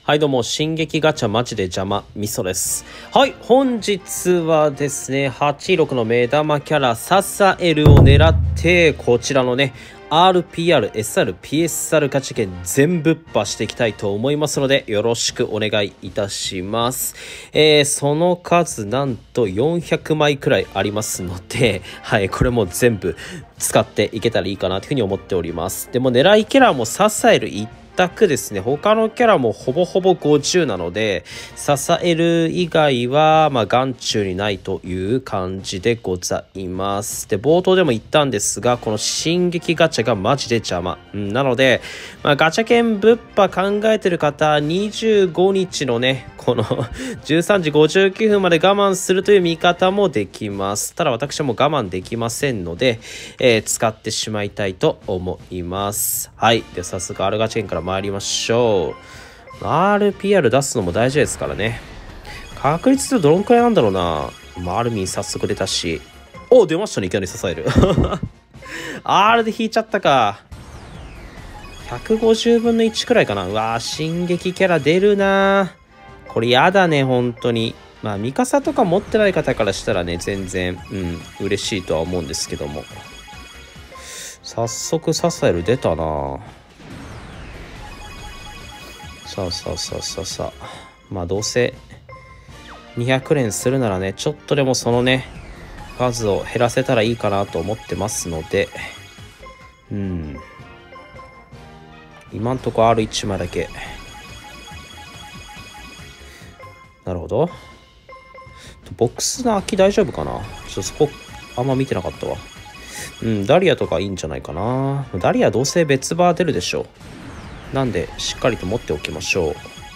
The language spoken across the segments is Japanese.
はいどうも、進撃ガチャマジで邪魔、みそです。はい、本日はですね、86の目玉キャラ、ササエルを狙って、こちらのね、RPR、SR、PSR ガチャ券全ぶっ破していきたいと思いますので、よろしくお願いいたします。その数なんと400枚くらいありますので、はい、これも全部使っていけたらいいかなというふうに思っております。でも狙いキャラもササエル1択ですね。他のキャラもほぼほぼ50なので、ササエル以外は眼中にないという感じでございます。で、冒頭でも言ったんですが、この進撃ガチャがマジで邪魔。なので、ガチャ券ぶっ破考えてる方、25日のね、この13時59分まで我慢するという見方もできます。ただ私はもう我慢できませんので、使ってしまいたいと思います。はい。で、早速 R ガチャ券から参りましょう。RPR 出すのも大事ですからね。確率ってどのくらいなんだろうな。アルミン早速出たし。お、出ましたね。いきなり支える。R で引いちゃったか。150分の1くらいかな。うわー、進撃キャラ出るな。これやだね、本当に。ミカサとか持ってない方からしたらね、全然、嬉しいとは思うんですけども。早速、ササエル出たな。さあ。どうせ、200連するならね、ちょっとでもそのね、数を減らせたらいいかなと思ってますので、今んとこ R1 枚だけ。なるほど。ボックスの空き大丈夫かな。ちょっとそこあんま見てなかったわ。ダリアとかいいんじゃないかな。ダリアどうせ別バー出るでしょう。なんでしっかりと持っておきましょ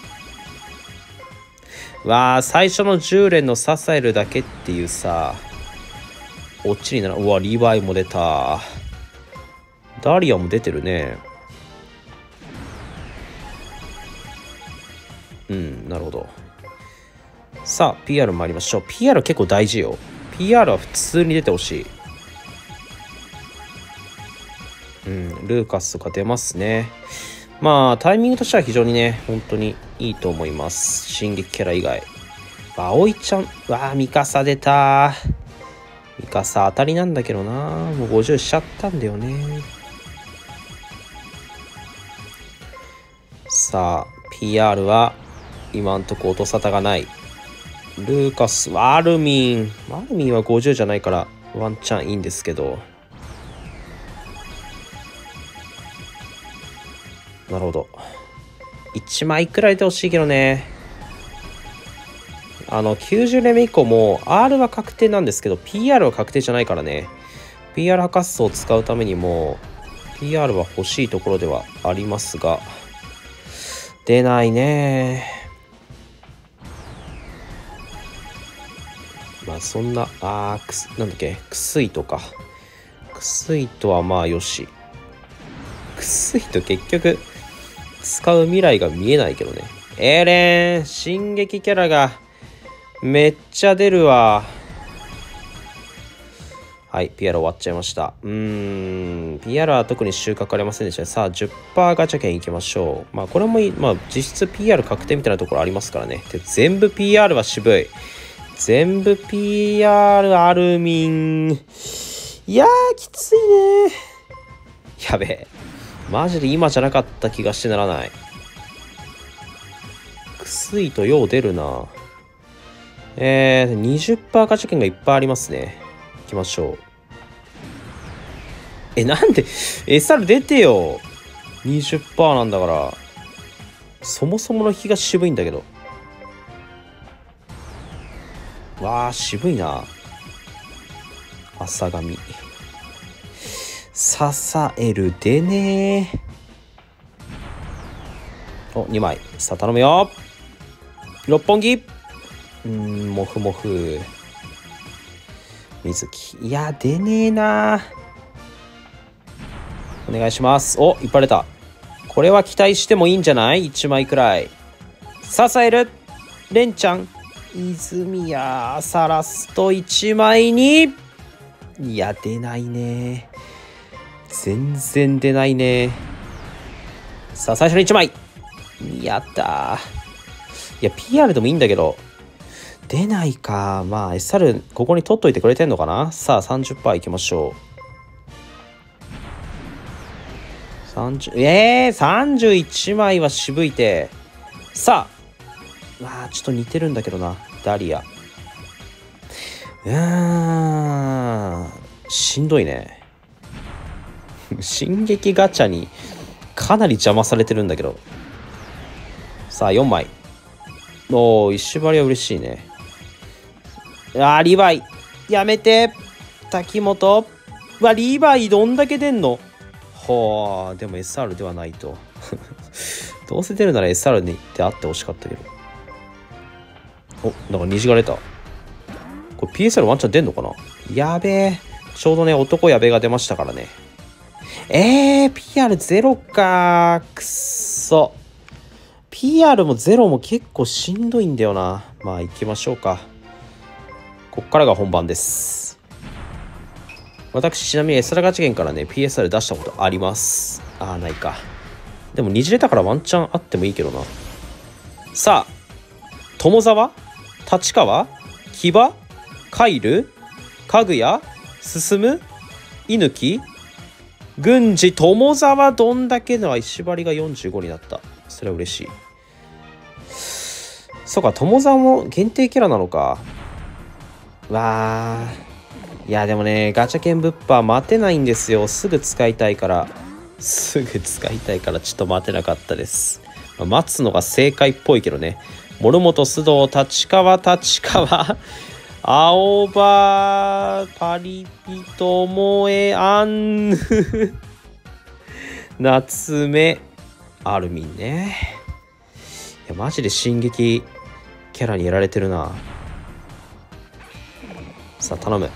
う。わあ、最初の10連のササエルだけっていうさ、オチになる。うわ、リヴァイも出た。ダリアも出てるね。なるほど。さあ PR 参りましょう。 PR 結構大事よ。 PR は普通に出てほしい。ルーカスとか出ますね。タイミングとしては非常にね、本当にいいと思います。進撃キャラ以外。葵ちゃん、ミカサ出た。ミカサ当たりなんだけどな。もう50しちゃったんだよね。さあ PR は今んとこ音沙汰がない。ルーカス、アルミンは50じゃないからワンチャンいいんですけど。なるほど。1枚くらいで欲しいけどね。90連目以降も R は確定なんですけど PR は確定じゃないからね。 PR 博士を使うためにも PR は欲しいところではありますが、出ないね。そんな、なんだっけ、クスイとか。クスイとはよし。クスイと結局、使う未来が見えないけどね。エレン、進撃キャラが、めっちゃ出るわ。はい、PR 終わっちゃいました。PR は特に収穫ありませんでしたね。さあ、10% ガチャ券いきましょう。これもいい。実質 PR 確定みたいなところありますからね。で、全部 PR は渋い。全部 PR アルミン。いやー、きついね。やべえ。マジで今じゃなかった気がしてならない。くすいとよう出るな。20% ガチャ券がいっぱいありますね。いきましょう。なんで SR 出てよ。20% なんだから。そもそもの引きが渋いんだけど。わあ、渋いな。朝神。ササエルでねー。お、2枚。さあ、頼むよ。六本木。もふもふ。水木。いや、出ねえな。お願いします。お、いっぱい出た。これは期待してもいいんじゃない ?1 枚くらい。ササエル。レンちゃん。泉谷さラスト1枚に。いや、出ないね。全然出ないね。さあ、最初の1枚。 やったー。いや、PR でもいいんだけど、出ないか。まあ、SR、ここに取っといてくれてんのかな。さあ、30% いきましょう。31枚は渋いて。さあ、ちょっと似てるんだけどな。ダリア。しんどいね。進撃ガチャにかなり邪魔されてるんだけど。さあ、4枚。おー、石張りは嬉しいね。リヴァイ。やめて。滝本。リヴァイどんだけ出んの。ほー、でも SR ではないと。どうせ出るなら SR にであってほしかったけど。なんか虹が出た。これ PSL ワンチャン出んのかな。やべえ。ちょうどね、男やべが出ましたからね。PR0 か。くっそ。PR も0も結構しんどいんだよな。まあ行きましょうか。こっからが本番です。私ちなみにエスラガチゲンからね PSR 出したことあります。ないか。でも虹出たからワンチャンあってもいいけどな。さあ、友沢、立川、木場、カイル、かぐや、進、犬木、郡司、友沢どんだけの石張りが45になった。それは嬉しい。そうか、友沢も限定キャラなのか。いやでもね、ガチャ券物販待てないんですよ。すぐ使いたいからちょっと待てなかったです。待つのが正解っぽいけどね。諸本、須藤、立川青葉、パリピ、ともえ、アンヌ夏目、アルミンね。いやマジで進撃キャラにやられてるな。さあ頼む。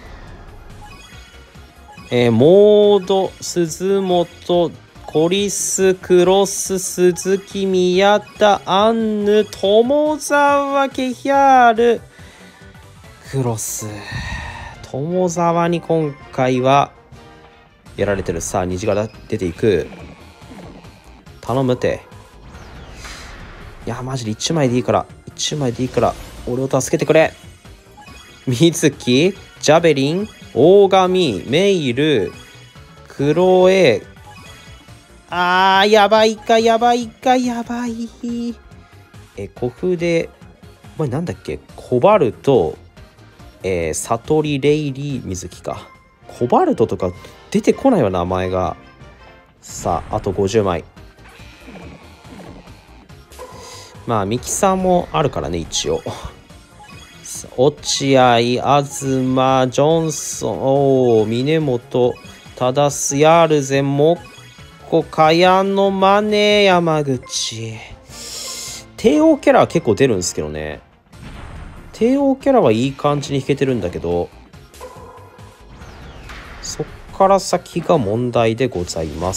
モード、鈴本、コリス、クロス、鈴木、宮田、アンヌ、友沢、ケヒャール、クロス。友沢に今回はやられてる。さあ虹が出ていく。頼むて。いやマジで1枚でいいから俺を助けてくれ。水木、ジャベリン、大神、メイル、クロエ。やばい。古風でお前なんだっけ。コバルト、悟り、レイリー、水木か。コバルトとか出てこないわ名前が。さああと50枚。まあミキさんもあるからね一応。落合、東、ジョンソン、峰本、忠須、ヤールゼン、モッコ、茅野、マネ、山口。帝王キャラは結構出るんですけどね。帝王キャラはいい感じに弾けてるんだけど、そっから先が問題でございます。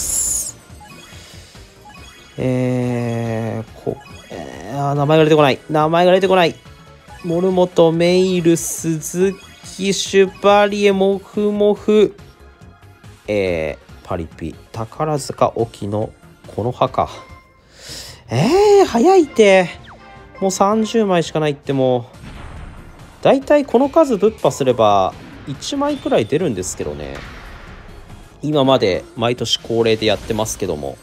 名前が出てこない。モルモト、メイル、鈴木、シュバリエ、モフモフ、パリピ、宝塚、沖野、この葉か。早いって。もう30枚しかないって。もうだいたいこの数ぶっ破すれば1枚くらい出るんですけどね。今まで毎年恒例でやってますけども。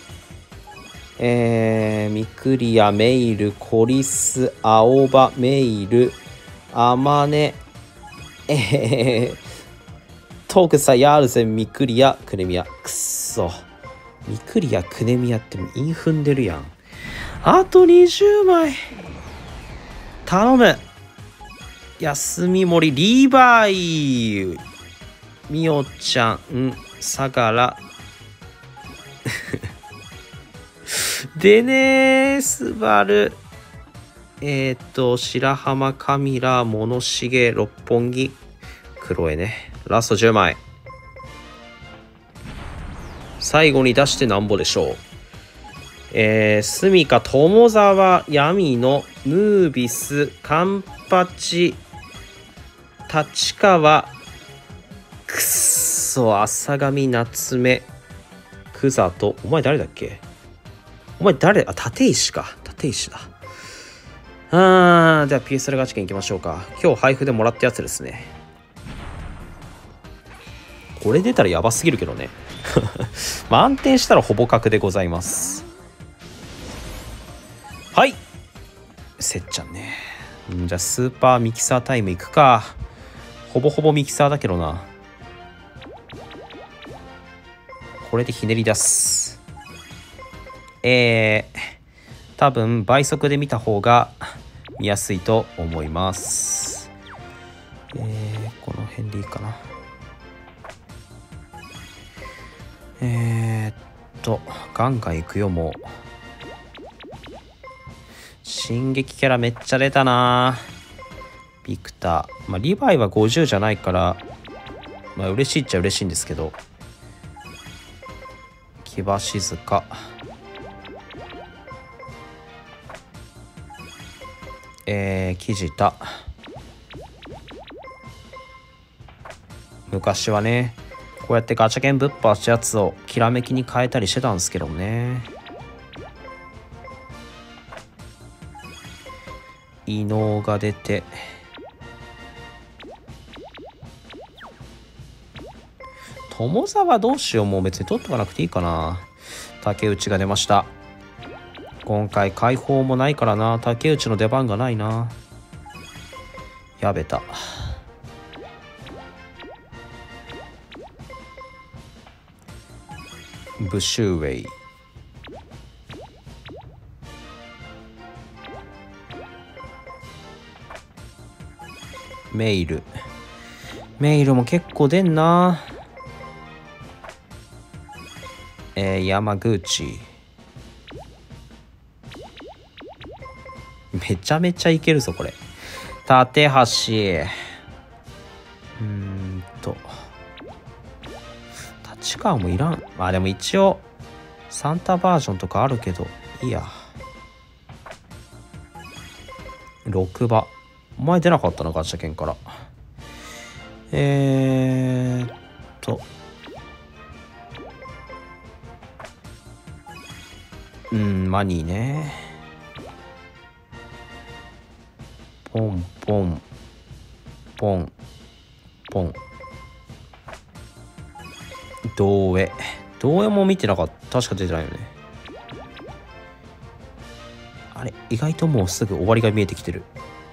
ミクリア、メイル、コリス、青葉、メイル、アマネ、トークサ、ヤールゼン、ミクリア、クネミア。くっそ。ミクリア、クネミアってイン踏んでるやん。あと20枚。頼む。休み森、リーバイ、みおちゃん、相良。でねー、スバル、白浜、カミラ、物重、六本木、黒江ね。ラスト10枚。最後に出してなんぼでしょう。スミカ、友沢、闇野、ヌービス、カンパチ、立川、くっそ、浅上、夏目、クザと、お前誰だっけ。 お前誰？あ、立石か。立石だ。では PSL ガチ券いきましょうか。今日配布でもらったやつですね。これ出たらやばすぎるけどね。まあ安定したらほぼ確でございます。はい。せっちゃんね。じゃあスーパーミキサータイムいくか。ほぼほぼミキサーだけどな。これでひねり出す。多分倍速で見た方が見やすいと思います。この辺でいいかな。ガンガンいくよ。もう進撃キャラめっちゃ出たな。ビクター、リヴァイは50じゃないから嬉しいっちゃ嬉しいんですけど、騎馬静か、キジタ。昔はねこうやってガチャ券ぶっ放したやつをきらめきに変えたりしてたんですけどね。異能が出て、友沢どうしよう。もう別に取っとかなくていいかな。竹内が出ました。今回解放もないからな。竹内の出番がないな。やべた。ブシューウェイ、メイルも結構出んな。山口、めちゃめちゃいけるぞこれ。立橋、立川もいらん。でも一応サンタバージョンとかあるけどいいや。6番、お前出なかったなガチャ券から。マニーね。ポンポンポンポン。同江も見てなかった。確か出てないよね。あれ意外ともうすぐ終わりが見えてきてる。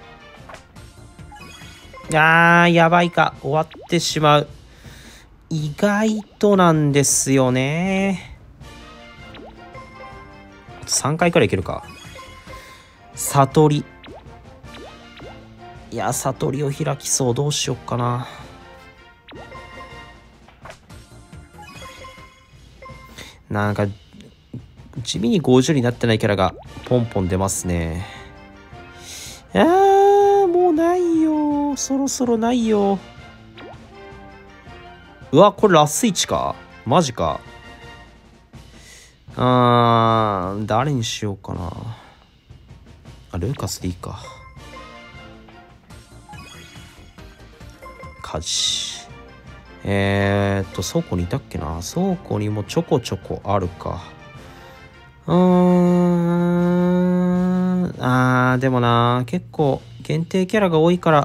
やばいか。終わってしまう。意外となんですよね。あと3回くらいいけるか。悟り、悟りを開きそう。どうしよっかな。なんか地味に50になってないキャラがポンポン出ますね。もうないよ。そろそろないよ。うわ、これラス1か。マジか。誰にしようかな。ルーカスでいいか。カジ。倉庫にいたっけな。倉庫にもちょこちょこあるか。でもな、結構限定キャラが多いから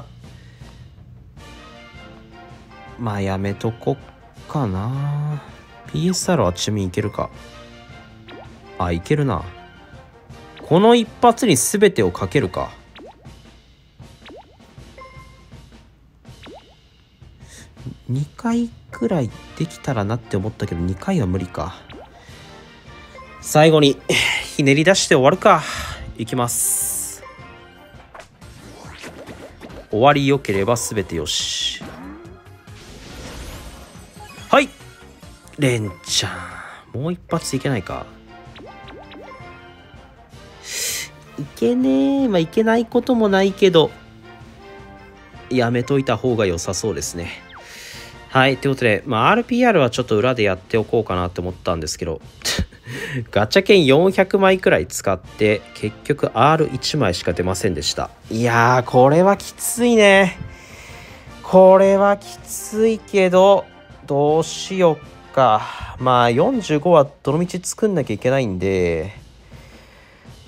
やめとこっかな。 PSR はちなみにいけるか。いけるな。この一発に全てをかけるか。2回くらいできたらなって思ったけど2回は無理か。最後にひねり出して終わるか。いきます。終わりよければ全てよし。はい、レンちゃんもう一発いけないか。いけねえ。いけないこともないけどやめといた方が良さそうですね。はい、ということで、RPR はちょっと裏でやっておこうかなって思ったんですけどガチャ券400枚くらい使って結局 R1 枚しか出ませんでした。いやー、これはきついね。これはきついけどどうしよっか。45はどのみち作んなきゃいけないんで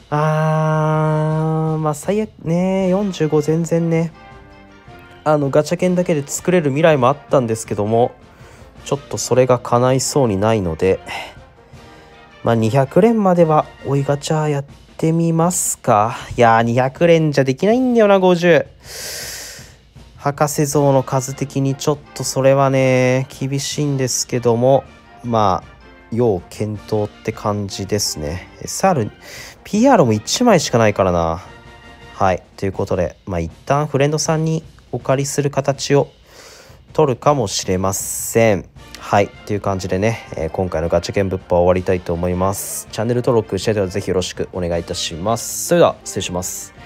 まあ最悪ね、45全然ね、ガチャ券だけで作れる未来もあったんですけども、ちょっとそれが叶いそうにないので、まあ200連までは追いガチャやってみますか。いやー、200連じゃできないんだよな、50。博士像の数的にちょっとそれはね、厳しいんですけども、まあ、要検討って感じですね。PR も1枚しかないからな。はい。ということで、まあ一旦フレンドさんにお借りする形を取るかもしれません。はい。という感じでね、今回のガチャ券物販は終わりたいと思います。チャンネル登録していたらぜひよろしくお願いいたします。それでは、失礼します。